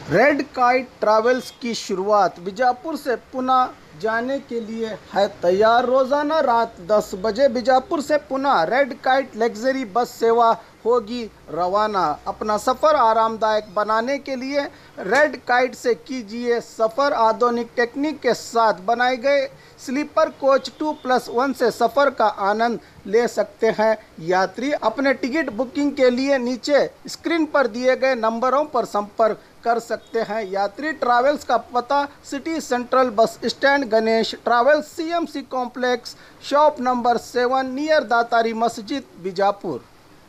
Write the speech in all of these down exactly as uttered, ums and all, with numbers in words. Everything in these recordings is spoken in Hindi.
रेड काइट ट्रैवल्स की शुरुआत बीजापुर से पुणे जाने के लिए है तैयार। रोजाना रात दस बजे बीजापुर से Pune red kite luxury bus सेवा होगी रवाना। अपना सफ़र आरामदायक बनाने के लिए रेड काइट से कीजिए सफ़र। आधुनिक टेक्निक के साथ बनाए गए sleeper coach two plus one से सफ़र का आनंद ले सकते हैं। यात्री अपने टिकट बुकिंग के लिए नीचे स्क्रीन पर दिए गए नंबरों पर संपर्क कर सकते हैं। यात्री ट्रैवल्स का पता city central bus stand, Ganesh travels, CMC complex, shop number seven, near Datari Masjid, Bijapur.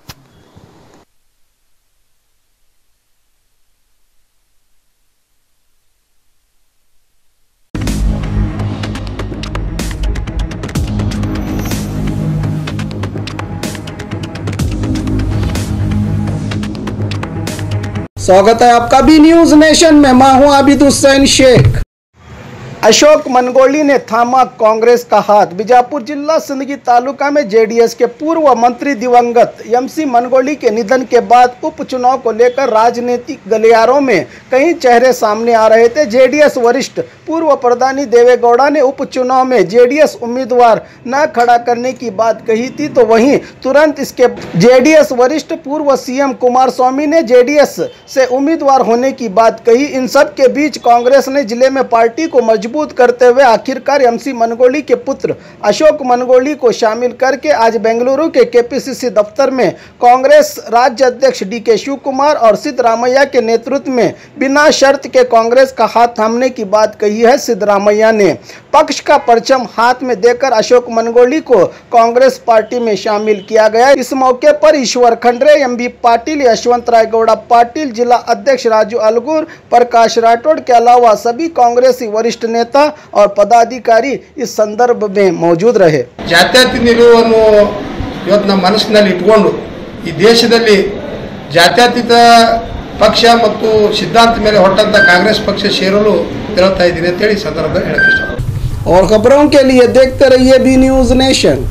स्वागत है आपका बी न्यूज नेशन में। मैं हूं आबिद हुसैन शेख। अशोक मनगोली ने थामा कांग्रेस का हाथ। बीजापुर जिला सिंदगी तालुका में जेडीएस के पूर्व मंत्री दिवंगत एमसी मनगोली के निधन के बाद उपचुनाव को लेकर राजनीतिक गलियारों में कई चेहरे सामने आ रहे थे। जेडीएस वरिष्ठ पूर्व प्रधानी देवेगौड़ा ने उपचुनाव में जेडीएस उम्मीदवार न खड़ा करने की बात कही थी, तो वहीं तुरंत इसके जेडीएस वरिष्ठ पूर्व सीएम कुमारस्वामी ने जेडीएस से उम्मीदवार होने की बात कही। इन सब के बीच कांग्रेस ने जिले में पार्टी को मजबूत करते हुए आखिरकार एमसी मनगोली के पुत्र अशोक मनगोली को शामिल करके आज बेंगलुरु के केपीसीसी दफ्तर में कांग्रेस राज्य अध्यक्ष डी के शिव कुमार और सिद्धरामैया के नेतृत्व में बिना शर्त के कांग्रेस का हाथ थामने की बात कही है। सिद्धरामैया ने पक्ष का परचम हाथ में देकर अशोक मनगोली को कांग्रेस पार्टी में शामिल किया गया। इस मौके पर ईश्वर खंडरे, एम बी पाटिल, यशवंत राय गौड़ा पाटिल, जिला अध्यक्ष राजू अलगुर, प्रकाश राठौड़ के अलावा सभी कांग्रेसी वरिष्ठ नेता और पदाधिकारी इस संदर्भ में मौजूद रहे। ಜಾತ್ಯತೀತ ನಿಲುವನ್ನು ಇವತ್ತು ನಮ್ಮ ಮನಸ್ಸಿನಲ್ಲಿ ಇಟ್ಕೊಂಡು ಈ ದೇಶದಲ್ಲಿ ಜಾತ್ಯತೀತ ಪಕ್ಷ ಮತ್ತು ಸಿದ್ಧಾಂತ ಮೇಲೆ ಹೊರಟಂತ ಕಾಂಗ್ರೆಸ್ ಪಕ್ಷ ಸೇರಲು ಹೇಳ್ತಾ ಇದ್ದೀನಿ ಅಂತ ಹೇಳಿ ಸಂದರ್ಭದಲ್ಲಿ ಹೇಳಕ್ಕೆ ಇಷ್ಟಪಡ್ತೀನಿ। और खबरों के लिए देखते रहिए बी न्यूज नेशन।